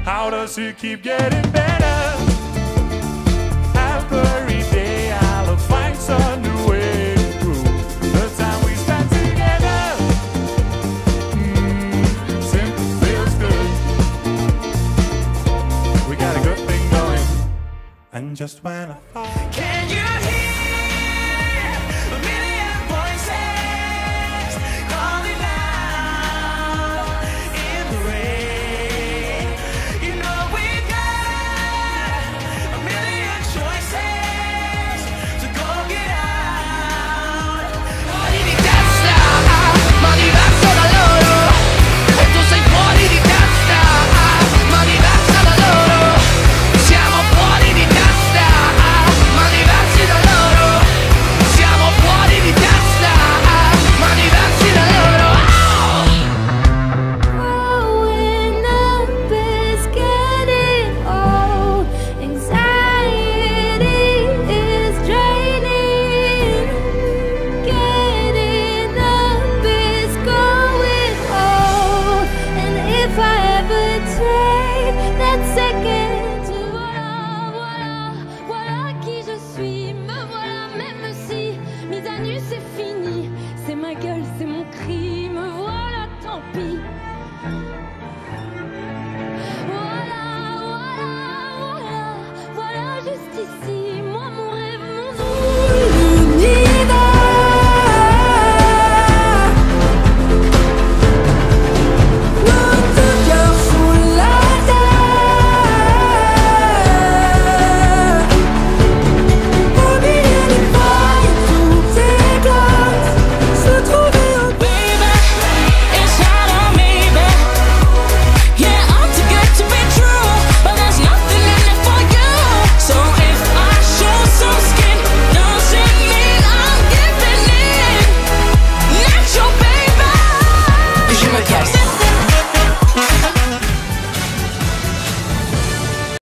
How does it keep getting better? Every day I'll find some new way to prove the time we spend together. Simply feels good. We got a good thing going. And just when I thought, can you hear?